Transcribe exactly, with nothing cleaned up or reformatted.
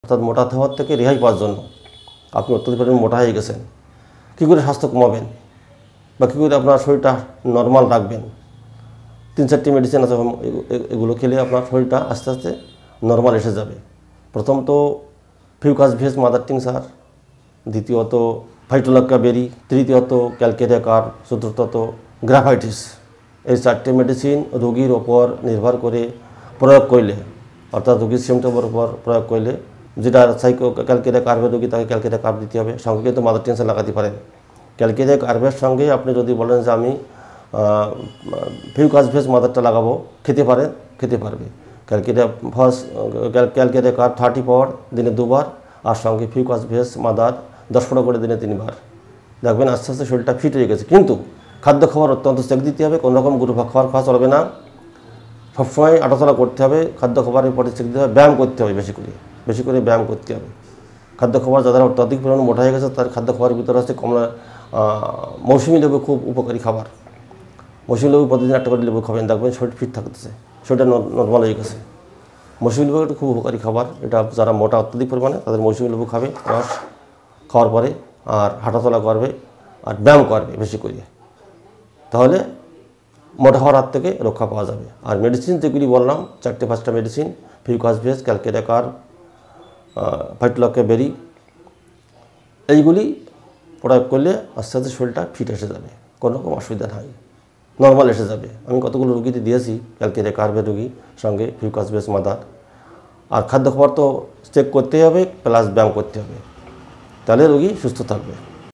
অর্থাৎ মোটা হওয়ার থেকে রেহাই পাওয়ার জন্য আপনি অত্যধিক পরিমাণে মোটা হয়ে গেছেন, কী করে স্বাস্থ্য কমাবেন বা কী করে আপনার শরীরটা নর্মাল রাখবেন। তিন চারটি মেডিসিন আছে, এগুলো খেলে আপনার শরীরটা আস্তে আস্তে নর্মাল এসে যাবে। প্রথম তো ফিউকাস ভেজ মাদার টিংচার, দ্বিতীয়ত ফাইটোলাক্কা বেরি, তৃতীয়ত ক্যালকেরিয়া কার্ভ, চতুর্থত গ্রাফাইটিস। এই চারটে মেডিসিন রোগীর ওপর নির্ভর করে প্রয়োগ করলে, অর্থাৎ রোগীর সিমটমের উপর প্রয়োগ করলে, যেটা সাইকো ক্যালকেরিয়া কার্ভের রোগী তাকে ক্যালকেরিয়া কার্ভ দিতে হবে, সঙ্গে কিন্তু মাদার টিংচার লাগাতে পারেন। ক্যালকেরিয়া কার্ভের সঙ্গে আপনি যদি বলেন যে আমি ফিউকাস ভেজ মাদারটা লাগাবো, খেতে পারেন, খেতে পারবে। Calcarea first calcarea carb thirty power দিনে দুবার, আর সঙ্গে ফিউকাস ভেজ মাদার দশ ফোঁটা করে দিনে তিনবার। দেখবেন আস্তে আস্তে শরীরটা ফিট হয়ে গেছে। কিন্তু খাদ্য খাবার অত্যন্ত চেক দিতে হবে, কোনো রকম গুরু খাবার খাওয়া চলবে না, সবসময় আটাচলা করতে হবে, খাদ্য খাবারের পরে চেক দিতে হবে, ব্যায়াম করতে হবে, বেশি করে বেশি করে ব্যায়াম করতে হবে। খাদ্য খাবার যারা অত্যধিক পরিমাণে মোটা হয়ে গেছে তার খাদ্য খাবারের ভিতরে আছে কমলা, মৌসুমি লেবু খুব উপকারী খাবার। মৌসুমি লেবু প্রতিদিন একটা করে লেবু খাবেন, দেখবেন শরীর ফিট থাকতেছে, শরীরটা নর্মাল হয়ে গেছে। মৌসুমি লেবু একটা খুব উপকারী খাবার, এটা যারা মোটা অত্যধিক পরিমাণে তাদের মৌসুমি লেবু খাবে রস খাওয়ার পরে, আর হাঁটাচলা করবে আর ব্যায়াম করবে বেশি করে, তাহলে মোটা হওয়ার হাত থেকে রক্ষা পাওয়া যাবে। আর মেডিসিন যেগুলি বললাম, চারটে পাঁচটা medicine, fucus ves, calcarea carb, phytolacca berry, এইগুলি প্রয়োগ করলে আস্তে আস্তে শরীরটা ফিট এসে যাবে, কোনো রকম অসুবিধা নাই, নর্মাল এসে যাবে। আমি কতগুলো রুগীতে দিয়েছি ক্যালকেরিয়া কার্ভের রুগী, সঙ্গে ফিউকাস ভেজ মাদার। আর খাদ্য খাবার তো চেক করতেই হবে, প্লাস ব্যায়াম করতে হবে, তাহলে রোগী সুস্থ থাকবে।